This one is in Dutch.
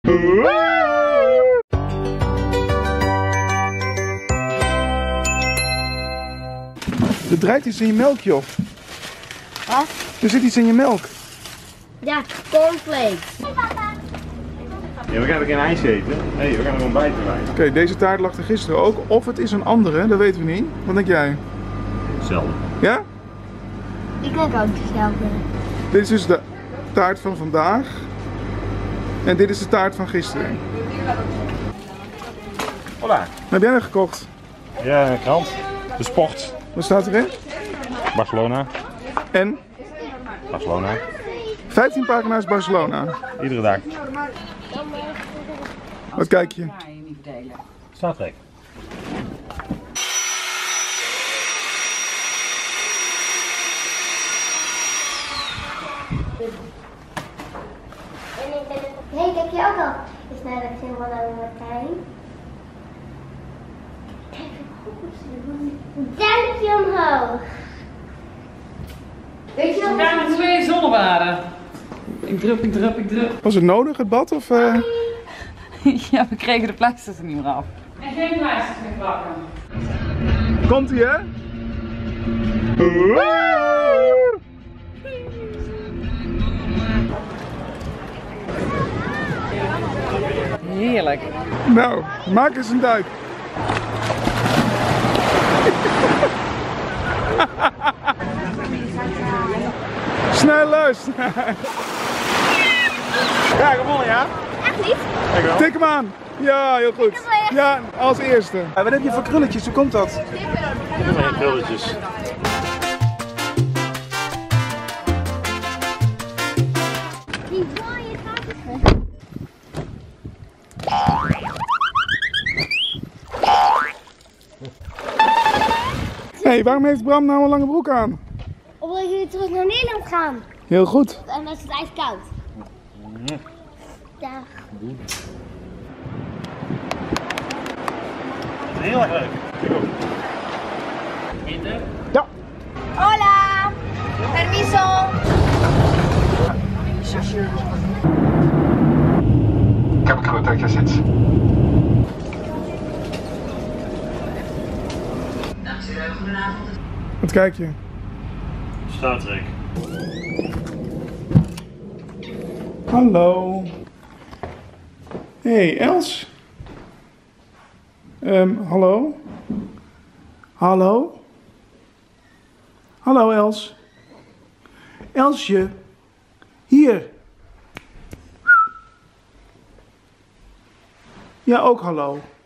Er draait iets in je melk, joh. Wat? Er zit iets in je melk. Ja, cornflakes. Ja, we gaan geen ijs eten. Nee, we gaan er ontbijten bij. Oké, deze taart lag er gisteren ook. Of het is een andere, dat weten we niet. Wat denk jij? Hetzelfde. Ja? Ik denk ook hetzelfde. Dit is dus de taart van vandaag. En dit is de taart van gisteren. Hola. Wat heb jij er gekocht? Ja, een krant. De sport. Wat staat erin? Barcelona. En? Barcelona. 15 pagina's Barcelona. Iedere dag. Wat kijk je? Star Trek. Hey, kijk je ook al eens naar de film van Martijn? Kijk een duimpje omhoog. Weet je nog We gaan met 2 zonnebaden. Ik drup. Was het nodig, het bad? Of, Ja, we kregen de pleisters er niet meer af. En geen pleisters meer plakken. Komt ie, hè? Heerlijk. Nou, maak eens een duik. Sneller! Ja, gewonnen, ja? echt niet? Dankjewel. Tik hem aan! Ja, heel goed. Ja, als eerste. Wat heb je voor krulletjes? Hoe komt dat? Geen krulletjes. Die mooie gaat Hé, waarom heeft Bram nou een lange broek aan? Omdat jullie terug naar Nederland gaan. Heel goed. En dan is het ijskoud. Dag. Heel erg leuk. Ik ook. Eten? Ja. Hola! Permiso! Ik heb het goed dat je zit. Wat kijk je? Star Trek. Hallo. Hey, Els? Hallo? Hallo? Hallo, Els? Elsje? Hier. Ja, ook hallo.